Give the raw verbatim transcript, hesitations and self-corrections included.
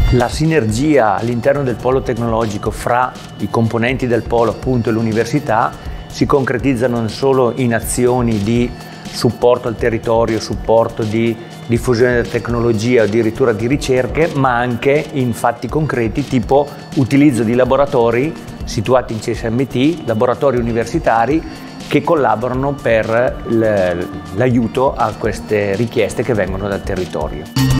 La sinergia all'interno del polo tecnologico fra i componenti del polo, appunto, e l'università si concretizza non solo in azioni di supporto al territorio, supporto di diffusione della tecnologia o addirittura di ricerche, ma anche in fatti concreti tipo utilizzo di laboratori situati in C S M T, laboratori universitari che collaborano per l'aiuto a queste richieste che vengono dal territorio.